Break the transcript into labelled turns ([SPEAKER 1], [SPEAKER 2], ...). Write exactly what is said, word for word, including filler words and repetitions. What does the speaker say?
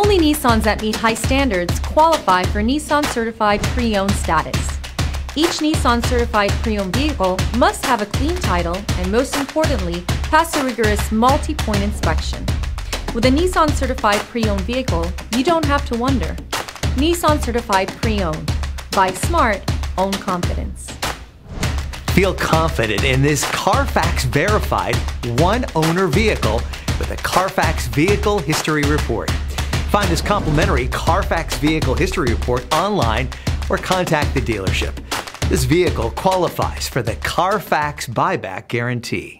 [SPEAKER 1] Only Nissans that meet high standards qualify for Nissan Certified Pre-Owned status. Each Nissan Certified Pre-Owned vehicle must have a clean title and, most importantly, pass a rigorous multi-point inspection. With a Nissan Certified Pre-Owned vehicle, you don't have to wonder. Nissan Certified Pre-Owned. Buy smart, own confidence.
[SPEAKER 2] Feel confident in this Carfax verified one-owner vehicle with a Carfax Vehicle History Report. Find this complimentary Carfax Vehicle History Report online or contact the dealership. This vehicle qualifies for the Carfax Buyback Guarantee.